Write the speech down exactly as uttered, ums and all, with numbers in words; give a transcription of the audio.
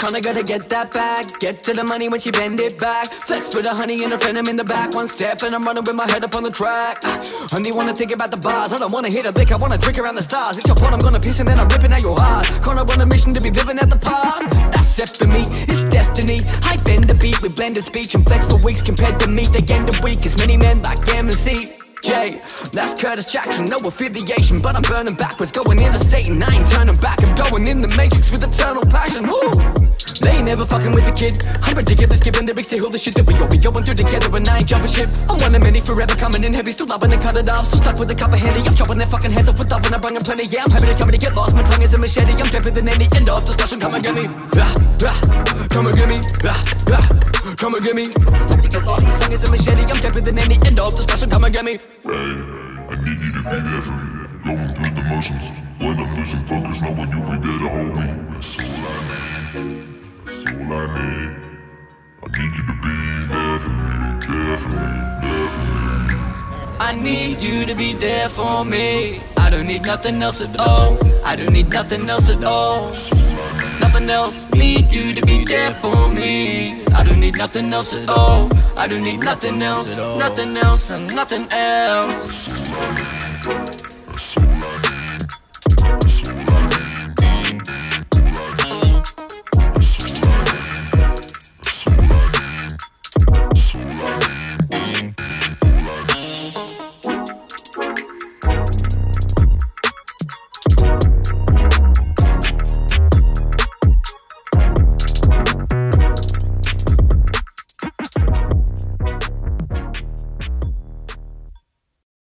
Kinda gotta get that bag, get to the money when she bend it back. Flex with a honey and a friend, I'm in the back. One step and I'm running with my head up on the track. Only wanna think about the bars, I don't wanna hit a lick, I wanna drink around the stars. It's your pot, I'm gonna piss and then I'm ripping out your heart. Kinda on a mission to be living at the park. That's set for me, it's destiny. I bend the beat with blended speech and flex for weeks compared to me. They end the week as many men like M C. J, that's Curtis Jackson, no affiliation, but I'm burning backwards, going interstate and I ain't turning back. I'm going in the matrix with eternal passion. Woo! They ain't never fucking with the kid. I'm ridiculous, giving lyrics to heal the shit that we all be going through together, and I ain't jumping ship. I'm one of many forever coming in heavy, still loving to cut it off. So stuck with a cup of handy, I'm chopping their fucking heads off with love and I'm bringing plenty. Yeah, I'm happy to tell me to get lost. My tongue is a machete, I'm deeper than any end of discussion. Come and get me, ah, ah, come and get me, ah, ah, come and get me. Happy to get lost. My tongue is a machete, I'm deeper than any end of discussion. Come and get me. Hey, I need you to be there for me. Going through the motions. When I'm losing focus, knowing you'll be there to hold me. That's all I need. That's all I need. I need you to be there for me. There for me. There for me. I need you to be there for me. I don't need nothing else at all. I don't need nothing else at all. Nothing else. Need you to be there for me. I don't need nothing else at all. I don't need nothing else. Nothing else and nothing else.